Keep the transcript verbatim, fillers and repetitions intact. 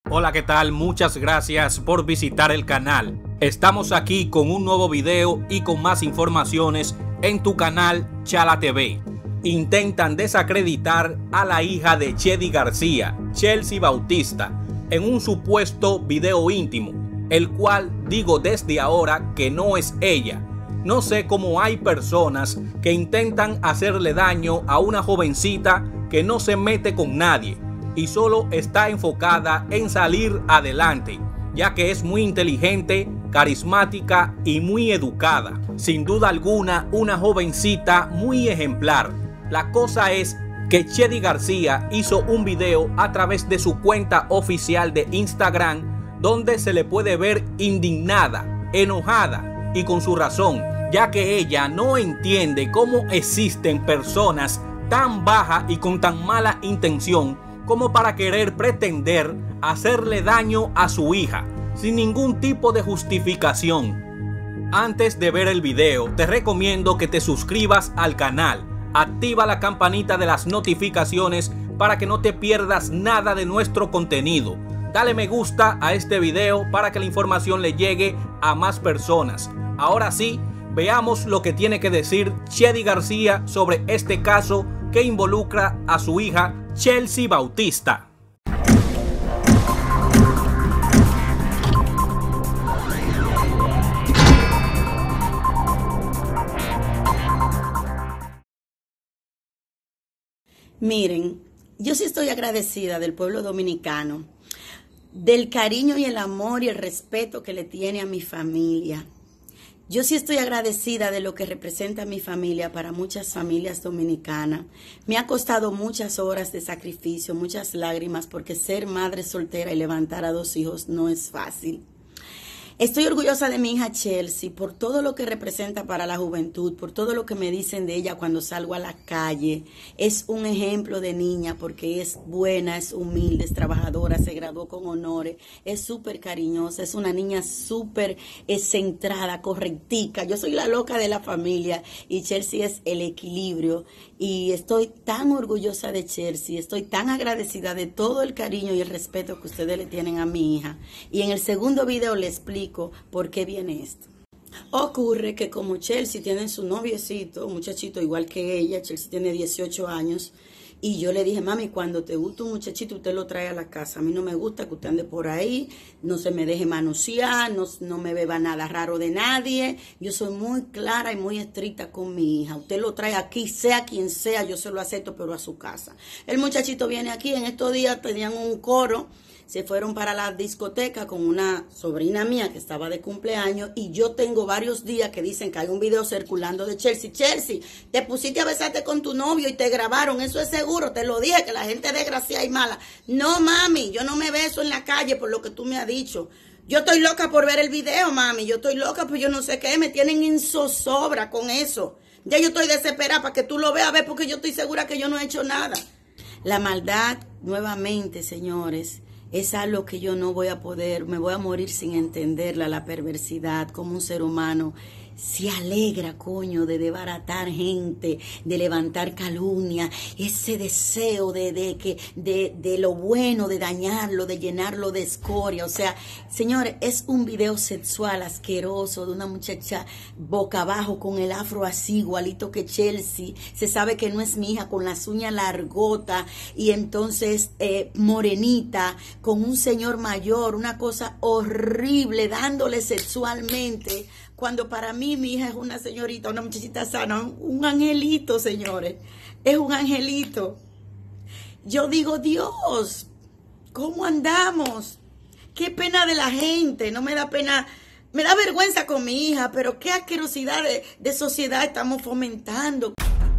Hola, ¿qué tal? Muchas gracias por visitar el canal. Estamos aquí con un nuevo video y con más informaciones en tu canal Chala T V. Intentan desacreditar a la hija de Chedi García, Chelsea Bautista, en un supuesto video íntimo, el cual digo desde ahora que no es ella. No sé cómo hay personas que intentan hacerle daño a una jovencita que no se mete con nadie y solo está enfocada en salir adelante, ya que es muy inteligente, carismática y muy educada. Sin duda alguna, una jovencita muy ejemplar. La cosa es que Chedi García hizo un video a través de su cuenta oficial de Instagram, donde se le puede ver indignada, enojada y con su razón, ya que ella no entiende cómo existen personas tan bajas y con tan mala intención como para querer pretender hacerle daño a su hija sin ningún tipo de justificación. Antes de ver el video, te recomiendo que te suscribas al canal, activa la campanita de las notificaciones para que no te pierdas nada de nuestro contenido. Dale me gusta a este video para que la información le llegue a más personas. Ahora sí, veamos lo que tiene que decir Chedi García sobre este caso que involucra a su hija Chelsea Bautista. Miren, yo sí estoy agradecida del pueblo dominicano, del cariño y el amor y el respeto que le tiene a mi familia. Yo sí estoy agradecida de lo que representa mi familia para muchas familias dominicanas. Me ha costado muchas horas de sacrificio, muchas lágrimas, porque ser madre soltera y levantar a dos hijos no es fácil. Estoy orgullosa de mi hija Chelsea por todo lo que representa para la juventud, por todo lo que me dicen de ella cuando salgo a la calle. Es un ejemplo de niña porque es buena, es humilde, es trabajadora, se graduó con honores, es súper cariñosa, es una niña súper centrada, correctica. Yo soy la loca de la familia y Chelsea es el equilibrio. Y estoy tan orgullosa de Chelsea, estoy tan agradecida de todo el cariño y el respeto que ustedes le tienen a mi hija. Y en el segundo video le explico por qué viene esto. Ocurre que como Chelsea tiene su noviecito, un muchachito igual que ella, Chelsea tiene dieciocho años, y yo le dije, mami, cuando te gusta un muchachito, usted lo trae a la casa. A mí no me gusta que usted ande por ahí, no se me deje manosear, no, no me beba nada raro de nadie. Yo soy muy clara y muy estricta con mi hija. Usted lo trae aquí, sea quien sea, yo se lo acepto, pero a su casa. El muchachito viene aquí, en estos días tenían un coro, se fueron para la discoteca con una sobrina mía que estaba de cumpleaños y yo tengo varios días que dicen que hay un video circulando de Chelsea. Chelsea, te pusiste a besarte con tu novio y te grabaron, eso es seguro, te lo dije, que la gente es desgraciada y mala. No, mami, yo no me beso en la calle por lo que tú me has dicho. Yo estoy loca por ver el video, mami, yo estoy loca, pues yo no sé qué, me tienen en zozobra con eso. Ya yo estoy desesperada para que tú lo veas, a ver, porque yo estoy segura que yo no he hecho nada. La maldad, nuevamente, señores, es algo que yo no voy a poder, me voy a morir sin entenderla, la perversidad, como un ser humano se alegra, coño, de desbaratar gente, de levantar calumnia, ese deseo de, de, que, de, de lo bueno, de dañarlo, de llenarlo de escoria. O sea, señores, es un video sexual asqueroso de una muchacha boca abajo con el afro así, igualito que Chelsea. Se sabe que no es mi hija, con las uñas largotas y entonces eh, morenita, con un señor mayor, una cosa horrible, dándole sexualmente. Cuando para mí mi hija es una señorita, una muchachita sana, un angelito, señores. Es un angelito. Yo digo, Dios, ¿cómo andamos? Qué pena de la gente. No me da pena, me da vergüenza con mi hija, pero qué asquerosidad de, de sociedad estamos fomentando.